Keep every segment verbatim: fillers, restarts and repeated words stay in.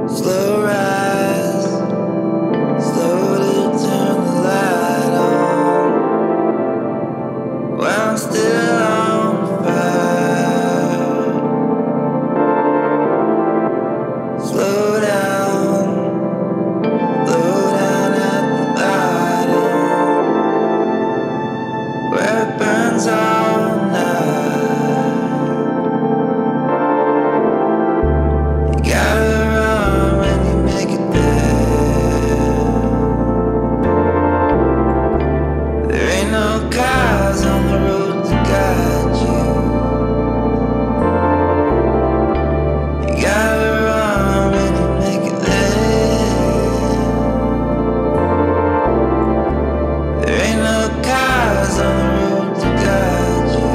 Slow rise, slow to turn the light on. While I'm still on fire. Slow down, slow down at the bottom, where it burns all night. You gotta cars on the road to guide you. You gotta run when you make it there. There ain't no cars on the road to guide you.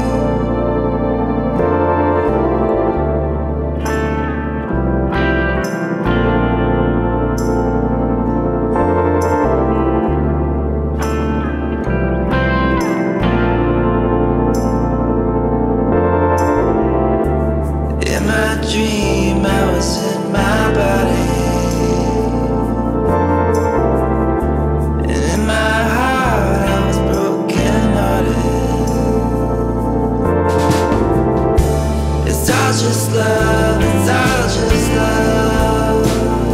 Dream I was in my body, and in my heart I was brokenhearted. It's all just love, it's all just love.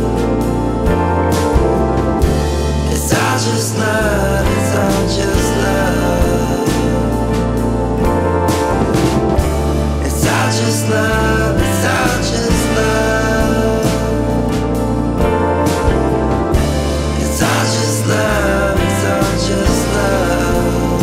It's all just love, it's all just love. It's all just love, it's all just love. It's all just love, it's all just love.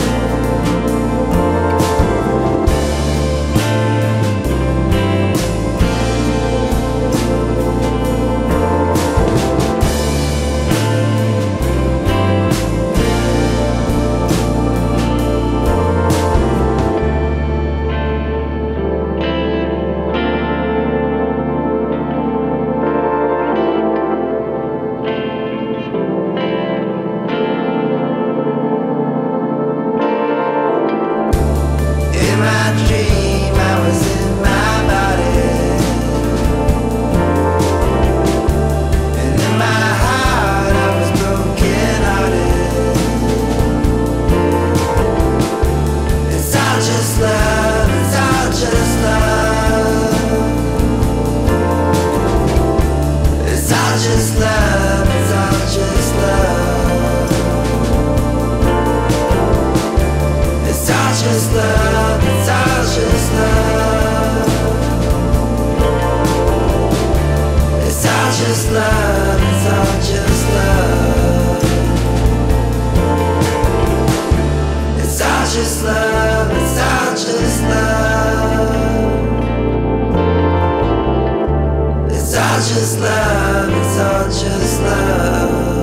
Just love, it's all just love. It's all just love, it's all just love. It's all just love, it's all just love. It's all just love, it's all just love. It's all just love, it's all just love.